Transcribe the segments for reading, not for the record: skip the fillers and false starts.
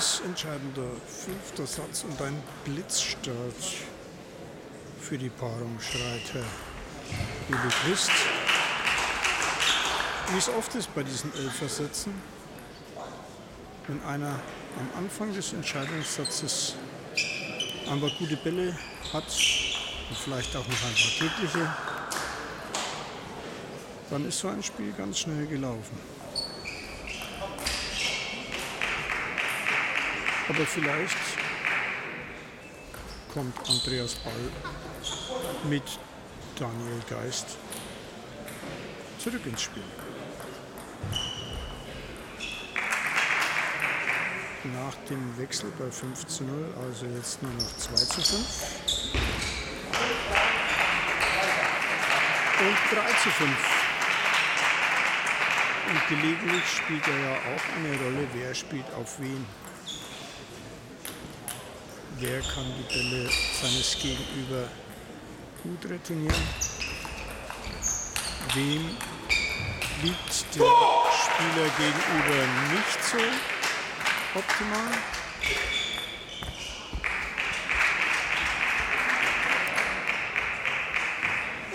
Alles entscheidender 5. Satz und ein Blitzstart für die Paarung, schreit Herr Billy-Christ. Wie es oft ist bei diesen Elfersätzen, wenn einer am Anfang des Entscheidungssatzes ein paar gute Bälle hat und vielleicht auch noch ein paar glückliche, dann ist so ein Spiel ganz schnell gelaufen. Aber vielleicht kommt Andreas Ball mit Daniel Geist zurück ins Spiel. Nach dem Wechsel bei 5:0, also jetzt nur noch 2:5 und 3:5. Und gelegentlich spielt er ja auch eine Rolle, wer spielt auf wen. Wer kann die Bälle seines Gegenüber gut retournieren? Wem liegt der Spieler gegenüber nicht so optimal?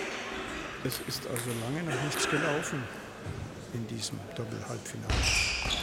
Es ist also lange noch nichts gelaufen in diesem Doppel-Halbfinale.